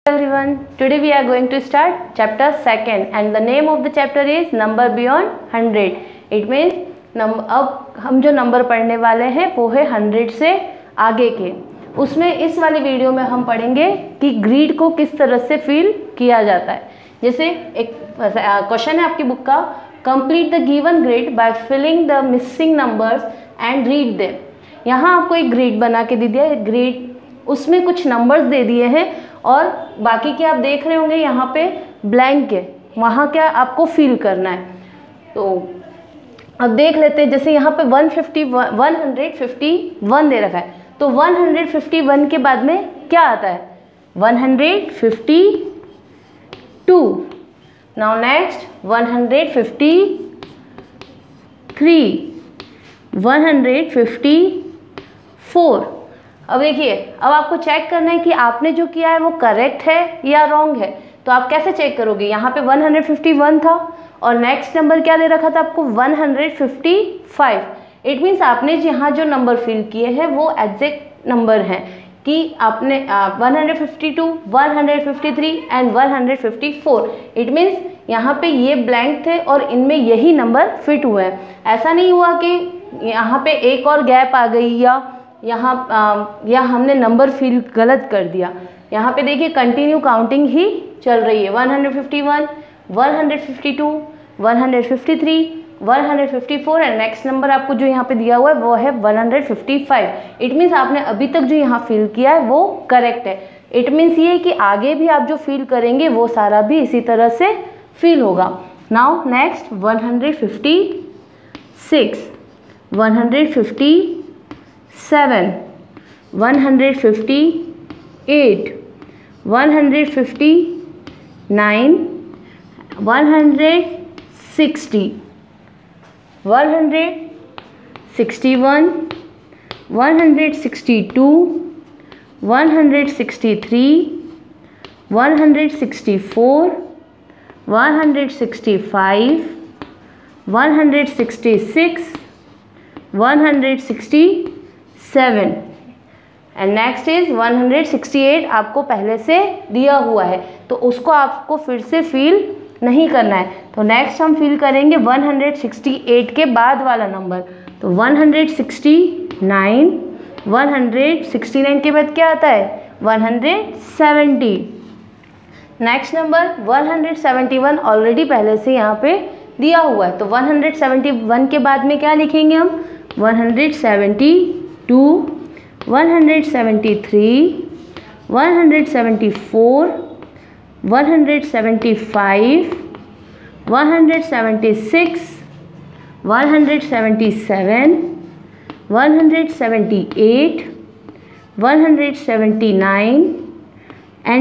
Everyone, today we are going to start chapter 2nd and the name of the chapter is number beyond 100. It means अब हम जो number पढ़ने वाले हैं वो है 100 से आगे के। उसमें इस वाली वीडियो में हम पढ़ेंगे कि ग्रीड को किस तरह से फील किया जाता है। जैसे एक क्वेश्चन है आपकी बुक का, complete the given grid by filling the missing numbers and read them. यहाँ आपको एक ग्रिड बना के दे दिया है, ग्रिड उसमें कुछ नंबर्स दे दिए हैं और बाकी के आप देख रहे होंगे यहाँ पे ब्लैंक है, वहाँ क्या आपको फिल करना है। तो अब देख लेते हैं, जैसे यहाँ पे 151 दे रखा है, तो 151 के बाद में क्या आता है 152। Now next 153, 154। अब देखिए, अब आपको चेक करना है कि आपने जो किया है वो करेक्ट है या रॉन्ग है। तो आप कैसे चेक करोगे, यहाँ पे 151 था और नेक्स्ट नंबर क्या दे रखा था आपको 155। इट मीन्स आपने यहाँ जो नंबर फिल किए हैं वो एग्जैक्ट नंबर हैं कि आपने 152, 153 एंड 154। इट मीन्स यहाँ पे ये ब्लैंक थे और इनमें यही नंबर फिट हुए हैं। ऐसा नहीं हुआ कि यहाँ पे एक और गैप आ गई या हमने नंबर फिल गलत कर दिया। यहाँ पे देखिए कंटिन्यू काउंटिंग ही चल रही है। 151, 152, 153, 154 एंड नेक्स्ट नंबर आपको जो यहाँ पे दिया हुआ है वो है 155। इट मीन्स आपने अभी तक जो यहाँ फिल किया है वो करेक्ट है। इट मीन्स ये कि आगे भी आप जो फिल करेंगे वो सारा भी इसी तरह से फिल होगा। Now next 156, 157, 158, 159, 160, 161, 162, 163, 164, 165, 166, 167 and next is 168। आपको पहले से दिया हुआ है तो उसको आपको फिर से फिल नहीं करना है। तो नेक्स्ट हम फिल करेंगे 168 के बाद वाला नंबर। तो 169, 169 के बाद क्या आता है 170। नेक्स्ट नंबर 171 ऑलरेडी पहले से यहाँ पे दिया हुआ है, तो 171 के बाद में क्या लिखेंगे हम 172, 173, 174, 175, 176, 177, 178, 179 एंड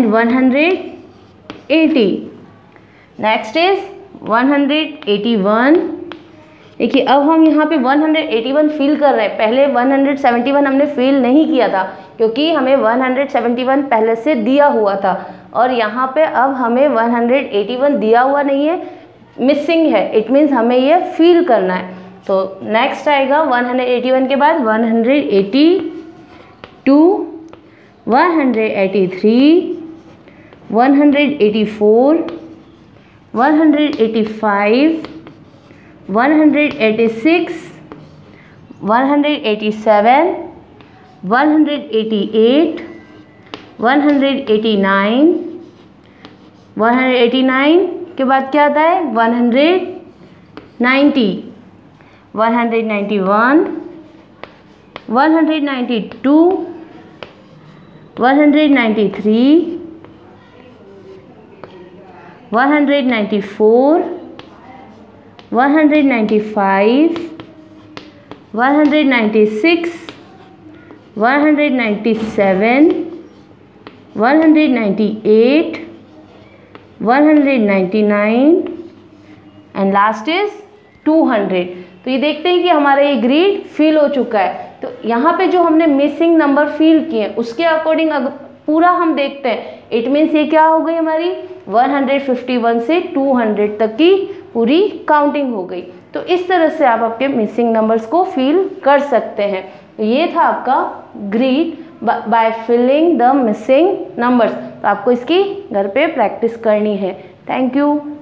180। Next is 181। देखिए अब हम यहाँ पे 181 फिल कर रहे हैं। पहले 171 हमने फिल नहीं किया था क्योंकि हमें 171 पहले से दिया हुआ था और यहाँ पे अब हमें 181 दिया हुआ नहीं है, मिसिंग है। इट मीन्स हमें ये फिल करना है। तो नेक्स्ट आएगा 181 के बाद 182, 183, 184, 185, 186, 187, 188, 189, 189 के बाद क्या आता है 190, 191, 192, 193, 194, 195, 196, 197, 198, 199 एंड लास्ट इज 200। तो ये देखते हैं कि हमारा ये ग्रिड फिल हो चुका है। तो यहाँ पे जो हमने मिसिंग नंबर फिल किए उसके अकॉर्डिंग पूरा हम देखते हैं। इट मीन्स ये क्या हो गई हमारी 151 से 200 तक की पूरी काउंटिंग हो गई। तो इस तरह से आप आपके मिसिंग नंबर्स को फिल कर सकते हैं। तो ये था आपका grid by filling the missing numbers. तो आपको इसकी घर पे प्रैक्टिस करनी है। Thank you.